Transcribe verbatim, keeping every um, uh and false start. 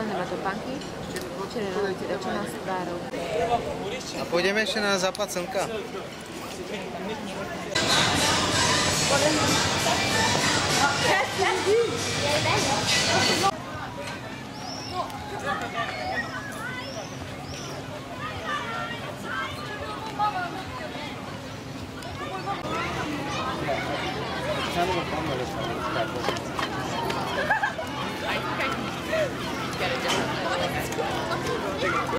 nemá topánky, čili začíná z tváru. A půjdeme ještě na západ slnka. Echando los